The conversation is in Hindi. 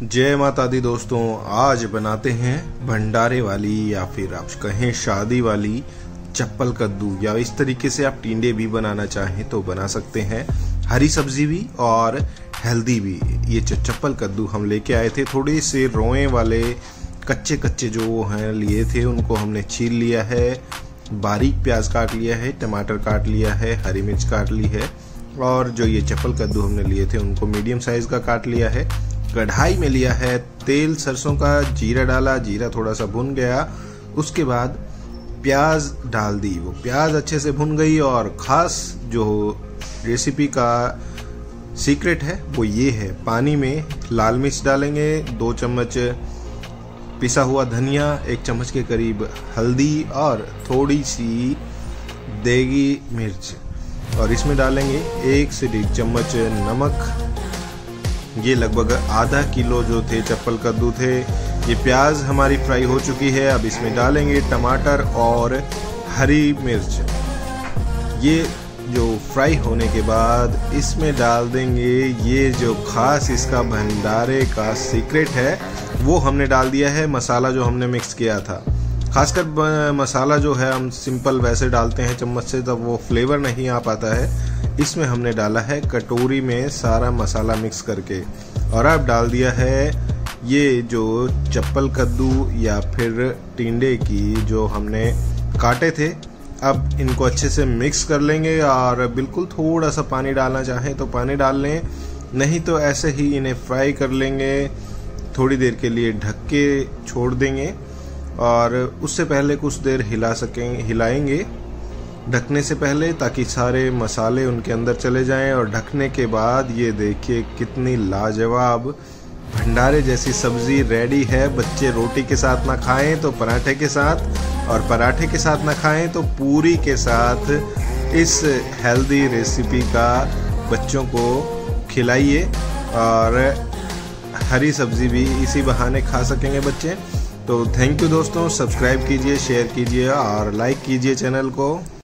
जय माता दी दोस्तों, आज बनाते हैं भंडारे वाली या फिर आप कहें शादी वाली चप्पल कद्दू, या इस तरीके से आप टिंडे भी बनाना चाहें तो बना सकते हैं। हरी सब्जी भी और हेल्दी भी। ये चप्पल कद्दू हम लेके आए थे, थोड़े से रोए वाले कच्चे कच्चे जो हैं लिए थे, उनको हमने छील लिया है, बारीक प्याज काट लिया है, टमाटर काट लिया है, हरी मिर्च काट ली है, और जो ये चप्पल कद्दू हमने लिए थे उनको मीडियम साइज का काट लिया है। कढ़ाई में लिया है तेल सरसों का, जीरा डाला, जीरा थोड़ा सा भुन गया, उसके बाद प्याज डाल दी। वो प्याज अच्छे से भुन गई, और खास जो रेसिपी का सीक्रेट है वो ये है, पानी में लाल मिर्च डालेंगे, 2 चम्मच पिसा हुआ धनिया, 1 चम्मच के करीब हल्दी और थोड़ी सी देगी मिर्च, और इसमें डालेंगे 1 से 1.5 चम्मच नमक। ये लगभग आधा किलो जो थे चप्पल कद्दू थे। ये प्याज हमारी फ्राई हो चुकी है, अब इसमें डालेंगे टमाटर और हरी मिर्च। ये जो फ्राई होने के बाद इसमें डाल देंगे ये जो खास इसका भंडारे का सीक्रेट है, वो हमने डाल दिया है मसाला जो हमने मिक्स किया था। खासकर मसाला जो है हम सिंपल वैसे डालते हैं चम्मच से, तब वो फ्लेवर नहीं आ पाता है। इसमें हमने डाला है कटोरी में सारा मसाला मिक्स करके, और अब डाल दिया है ये जो चप्पल कद्दू या फिर टिंडे की जो हमने काटे थे। अब इनको अच्छे से मिक्स कर लेंगे, और बिल्कुल थोड़ा सा पानी डालना चाहें तो पानी डाल लें, नहीं तो ऐसे ही इन्हें फ्राई कर लेंगे। थोड़ी देर के लिए ढक के छोड़ देंगे, और उससे पहले कुछ देर हिलाएंगे ढकने से पहले, ताकि सारे मसाले उनके अंदर चले जाएं। और ढकने के बाद ये देखिए कितनी लाजवाब भंडारे जैसी सब्जी रेडी है। बच्चे रोटी के साथ ना खाएं तो पराठे के साथ, और पराठे के साथ ना खाएं तो पूरी के साथ इस हेल्दी रेसिपी का बच्चों को खिलाइए, और हरी सब्जी भी इसी बहाने खा सकेंगे बच्चे। तो थैंक यू दोस्तों, सब्सक्राइब कीजिए, शेयर कीजिए और लाइक कीजिए चैनल को।